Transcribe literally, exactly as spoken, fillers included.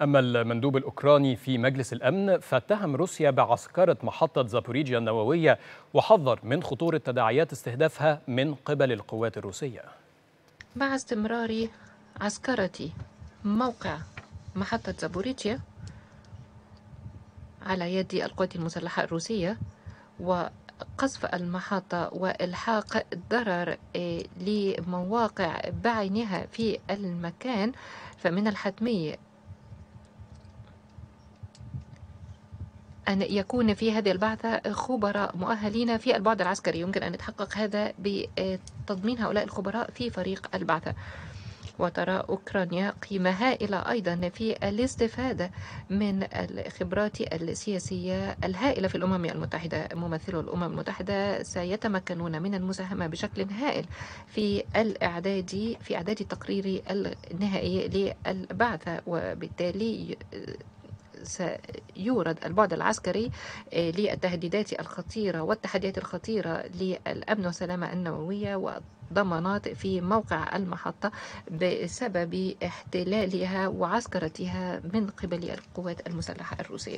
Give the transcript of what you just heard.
أما المندوب الأوكراني في مجلس الأمن فاتهم روسيا بعسكرة محطة زابوريجيا النووية، وحذر من خطورة تداعيات استهدافها من قبل القوات الروسية. مع استمرار عسكرة موقع محطة زابوريجيا على يد القوات المسلحة الروسية وقصف المحطة وإلحاق ضرر لمواقع بعينها في المكان، فمن الحتمي أن يكون في هذه البعثة خبراء مؤهلين في البعد العسكري. يمكن أن يتحقق هذا بتضمين هؤلاء الخبراء في فريق البعثة. وترى أوكرانيا قيمة هائلة أيضا في الاستفادة من الخبرات السياسية الهائلة في الأمم المتحدة. ممثلو الأمم المتحدة سيتمكنون من المساهمة بشكل هائل في الإعداد في إعداد التقرير النهائي للبعثة، وبالتالي سيورد البعد العسكري للتهديدات الخطيرة والتحديات الخطيرة للأمن والسلامة النووية وضمانات في موقع المحطة بسبب احتلالها وعسكرتها من قبل القوات المسلحة الروسية.